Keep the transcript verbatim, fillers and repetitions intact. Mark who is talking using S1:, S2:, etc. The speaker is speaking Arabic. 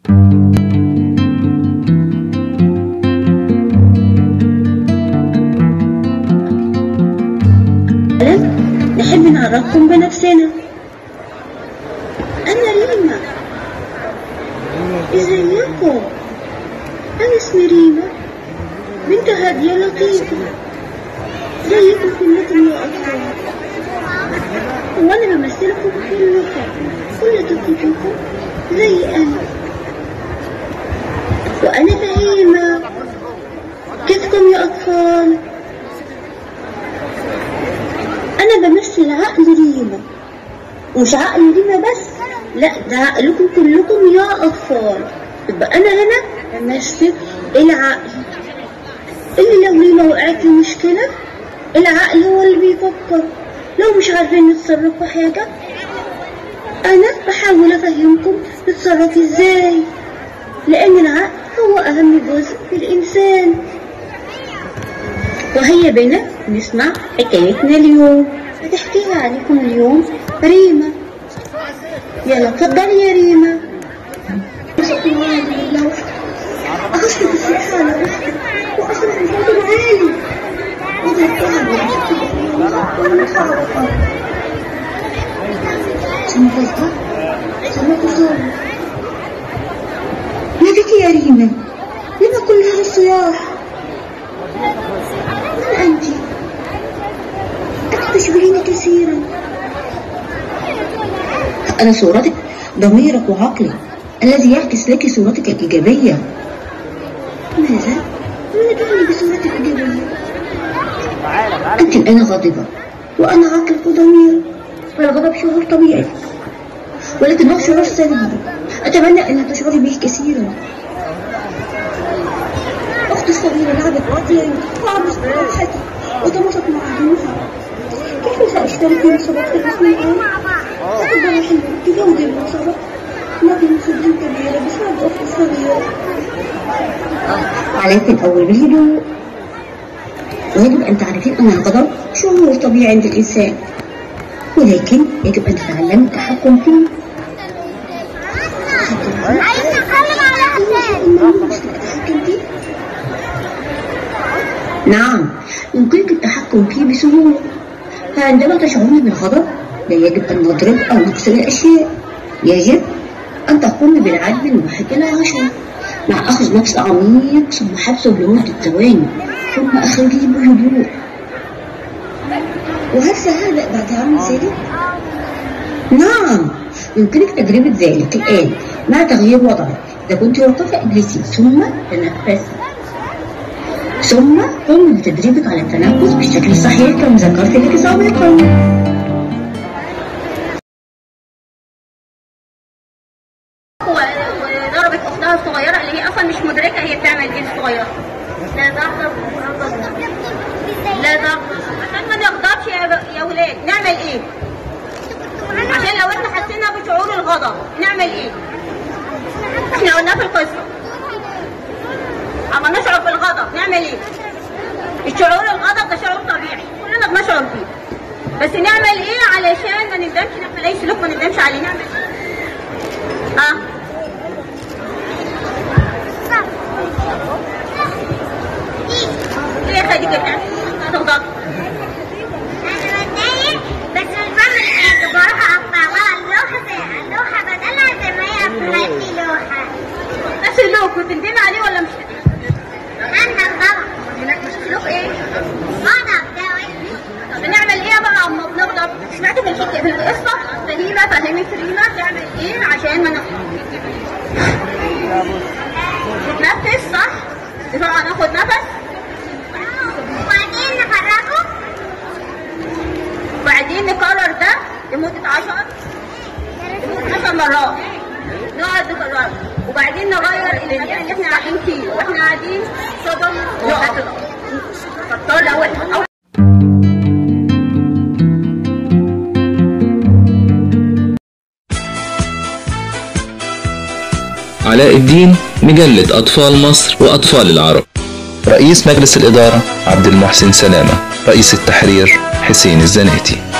S1: نحب نعرفكم بنفسنا. أنا ريما. ازيكم؟ أنا اسمي ريما، بنت هادية لطيفة زيكم كلكم يا أطفال، وأنا بمثلكم كلكم، كل طفلكم زي أنا. وأنا فهيمة. كيفكم يا أطفال؟ أنا بمثل عقل ريما، ومش عقل ريما بس، لا ده عقلكم كلكم يا أطفال. يبقى أنا هنا بمثل العقل اللي لو ريما وقعت في مشكلة العقل هو اللي بيفكر. لو مش عارفين نتصرف في حاجة أنا بحاول أفهمكم نتصرف إزاي، لأن العقل هو أهم جزء في الإنسان. وهيا بنا نسمع حكايتنا اليوم، هتحكيها عليكم اليوم ريما. يلا اتفضلي يا ريما. أخذت بالسلاح على أختي وأخذت بصوت عالي وضربتها بالعصا وأنا خايفة. سمعتها؟ سمعت صوت. ناديتي يا ريما، لما كل هذا الصياح؟ من أنت؟ أنت تشبهيني كثيرا. أنا صورتك، ضميرك وعقلي الذي يعكس لك صورتك الإيجابية. ماذا؟ ما تعني بصورتك الإيجابية؟ أنت الآن غاضبة وأنا عقلك وضميرك، والغضب شعور طبيعي ولكنه شعور سلبي. أتمنى أن تشعري به كثيرا. أختي الصغيرة لعبت عطيا وعبت راحتي وطمست مع عدوها. كيف سأشترك في مسابقة الرسم الآن؟ أقدر أحل تجاوز المسابقة، لكن مسابقة كبيرة بسبب أختي الصغيرة. عليك الأول بالهدوء، ويجب أن تعرفين أن الغضب شعور طبيعي عند الإنسان، ولكن يجب أن تتعلمي التحكم فيه. نعم، يمكنك التحكم فيه بسهولة. فعندما تشعرين بالغضب لا يجب أن نضرب أو نكسر الأشياء، يجب أن تقومي بالعد من واحد إلى عشرة مع أخذ نفس عميق ثم حبسه لمدة ثواني ثم أخرجيه بهدوء. وهل سهل بعد عمل ذلك؟ نعم، يمكنك تجربة ذلك الآن مع تغيير وضعك. إذا كنت واقفة اجلسي ثم تنفسي، ثم قم بتدريبك على التنفس بالشكل الصحيح كما ذكرت لك سابقا. وضربت اختها الصغيره اللي هي اصلا مش مدركه هي بتعمل ايه الصغيره. لا ضرب لا ضرب عشان ما نغضبش يا يا ولاد. نعمل ايه؟ عشان لو احنا حسينا بشعور الغضب نعمل ايه؟ احنا قلنا في القصه اما نشعر بالغضب نعمل ايه؟ الشعور الغضب ده شعور طبيعي كلنا بنشعر فيه، بس نعمل ايه علشان ما ندمش نعمل اي سلوك ما ندمش عليه؟ نعمل ايه؟ ها؟ ايه يا خديجه بتعمل؟ هتغضب؟
S2: انا بتضايق بس مش بعمل حاجه، بروح اقطع ورا اللوحه زي اللوحه بدلها زي ما هي في لوحه.
S1: ده سلوك وتندمي عليه ولا مش تندمي؟
S2: انا غلط.
S1: مش سلوك ايه؟
S2: غلط ده.
S1: طب نعمل ايه بقى اما بنغضب؟ سمعت في الحكايه في القصه فهيمه فهمت ريما تعمل ايه عشان ما نغضبش. نتنفس صح؟ طبعا ناخد نفس
S2: وبعدين نفرغه
S1: وبعدين نكرر ده لمده عشر لمده عشر مرات. نقعد نكرر وبعدين نغير المكان اللي احنا قاعدين فيه واحنا قاعدين صدم نقف. فكر الاول
S3: علاء الدين، مجلة أطفال مصر وأطفال العرب. رئيس مجلس الإدارة عبد المحسن سلامة. رئيس التحرير حسين الزناتي.